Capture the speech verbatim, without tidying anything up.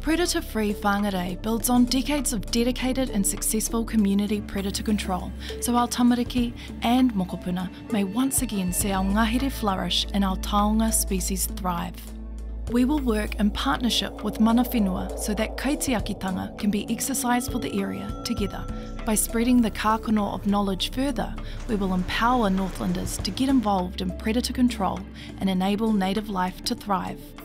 Predator Free Whangārei builds on decades of dedicated and successful community predator control, so our tamariki and mokopuna may once again see our ngahere flourish and our taonga species thrive. We will work in partnership with mana whenua so that kaitiakitanga can be exercised for the area together. By spreading the kākono of knowledge further, we will empower Northlanders to get involved in predator control and enable native life to thrive.